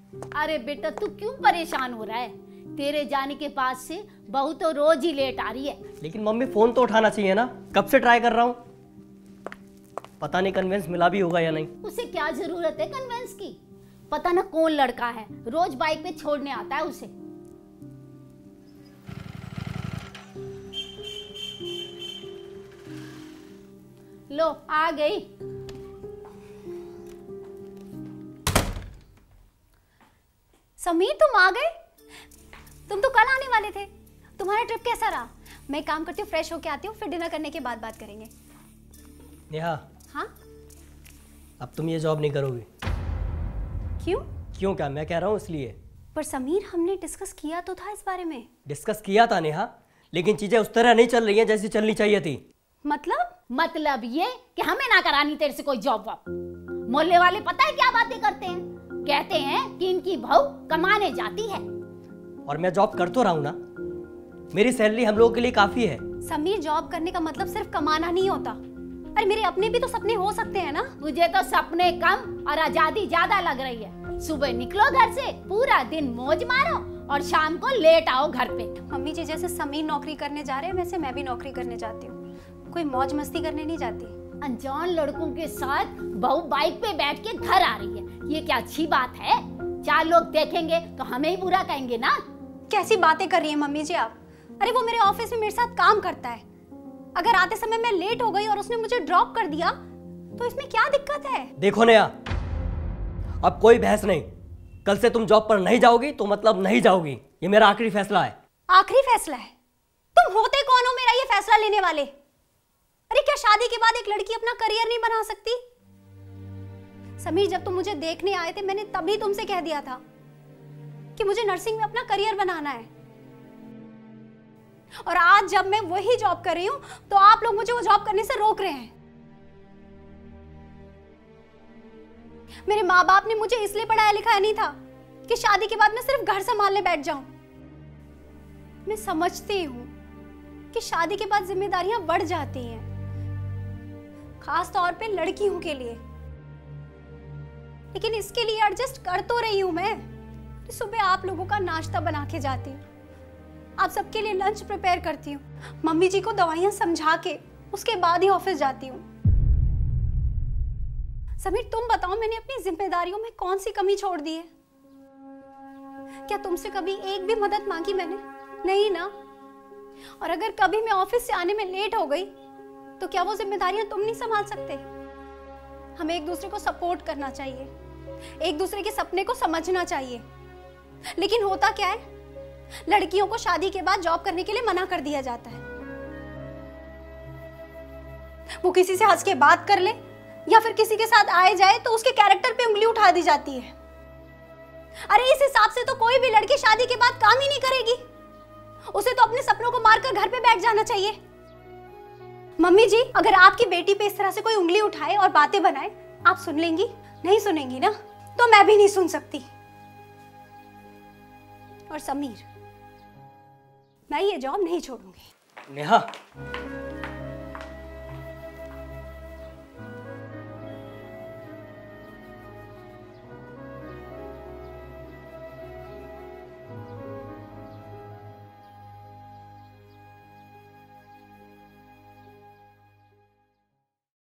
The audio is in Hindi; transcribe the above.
अरे बेटा तू क्यों परेशान हो रहा है? तेरे जाने के बाद से बहू तो रोज ही लेट आ रही है। लेकिन मम्मी फोन तो उठाना चाहिए ना, कब से ट्राई कर रहा हूँ। पता नहीं कन्वेंस मिला भी होगा या नहीं। उसे क्या जरूरत है कन्वेंस की? पता ना कौन लड़का है, रोज बाइक पे छोड़ने आता है उसे। लो आ गई। समीर तुम आ गए? तुम तो कल आने वाले थे। तुम्हारा ट्रिप कैसा रहा? मैं काम करती हूँ, फ्रेश होके आती हूँ, फिर डिनर करने के बाद बात करेंगे। नेहा। हाँ? अब तुम ये जॉब नहीं करोगी। क्यों? क्यों क्या, मैं कह रहा हूँ इसलिए। पर समीर हमने डिस्कस किया तो था इस बारे में। डिस्कस किया था नेहा, लेकिन चीजें उस तरह नहीं चल रही हैं जैसी चलनी चाहिए थी। मतलब ये कि हमें ना करानी तेरे से कोई जॉब वॉब। मोहल्ले वाले पता है क्या बातें करते हैं? कहते हैं कि इनकी बहू कमाने जाती है। और मैं जॉब कर तो रहा हूँ ना, मेरी सैलरी हम लोगों के लिए काफी है। समीर जॉब करने का मतलब सिर्फ कमाना नहीं होता। अरे मेरे अपने भी तो सपने हो सकते हैं ना। मुझे तो सपने कम और आजादी ज्यादा लग रही है। सुबह निकलो घर से, पूरा दिन मौज मारो और शाम को लेट आओ घर पे। मम्मी जी जैसे समीर नौकरी करने जा रहे हैं वैसे मैं भी नौकरी करने जाती हूँ, कोई मौज मस्ती करने नहीं जाती। अनजान लड़कों के साथ बहू बाइक पे बैठ के घर आ रही है, ये क्या अच्छी बात है? चार लोग देखेंगे तो हमें ही बुरा कहेंगे ना। कैसी बातें कर रही हैं मम्मी जी आप? अरे वो मेरे ऑफिस में मेरे साथ काम करता है। अगर आते समय मैं लेट हो गई और उसने मुझे ड्रॉप कर दिया तो इसमें क्या दिक्कत है? देखो नेहा, अब कोई बहस नहीं। कल से तुम जॉब पर नहीं जाओगी तो मतलब नहीं जाओगी, ये मेरा आखिरी फैसला है। आखिरी फैसला है? तुम होते कौन हो मेरा ये फैसला लेने वाले? अरे क्या शादी के बाद एक लड़की अपना करियर नहीं बना सकती? समीर जब तुम मुझे देखने आए थे मैंने तभी तुमसे कह दिया था कि मुझे नर्सिंग में अपना करियर बनाना है। और आज जब मैं वही जॉब कर रही हूं तो आप लोग मुझे वो जॉब करने से रोक रहे हैं। मेरे माँ बाप ने मुझे इसलिए पढ़ाया लिखाया नहीं था कि शादी के बाद मैं सिर्फ घर संभालने बैठ जाऊं। मैं समझती हूं कि शादी के बाद जिम्मेदारियां बढ़ जाती हैं, खास तौर पे लड़कियों के लिए। लेकिन इसके लिए एडजस्ट कर तो रही हूं मैं। सुबह आप लोगों का नाश्ता बना के जाती हूँ, आप सबके लिए लंच प्रिपेयर करती हूँ, मम्मी जी को दवाइयां समझा के उसके बाद ही ऑफिस जाती हूँ। समीर तुम बताओ मैंने अपनी जिम्मेदारियों में कौन सी कमी छोड़ दी है? क्या तुमसे कभी एक भी मदद मांगी मैंने? नहीं ना। और अगर कभी मैं ऑफिस से आने में लेट हो गई तो क्या वो जिम्मेदारियां तुम नहीं संभाल सकते? हमें एक दूसरे को सपोर्ट करना चाहिए, एक दूसरे के सपने को समझना चाहिए। लेकिन होता क्या है, लड़कियों को शादी के बाद जॉब करने के लिए मना कर दिया जाता है। वो किसी से हंस के बात कर ले या फिर किसी के साथ आए जाए तो उसके कैरेक्टर पे उंगली उठा दी जाती है। अरे इस हिसाब से तो कोई भी लड़की शादी के बाद काम ही नहीं करेगी, उसे तो अपने सपनों को मारकर घर पे बैठ जाना चाहिए। मम्मी जी अगर आपकी बेटी पे इस तरह से कोई उंगली उठाए और बातें बनाए, आप सुन लेंगी? नहीं सुनेंगी ना, तो मैं भी नहीं सुन सकती। और समीर मैं ये जॉब नहीं छोड़ूंगी। नेहा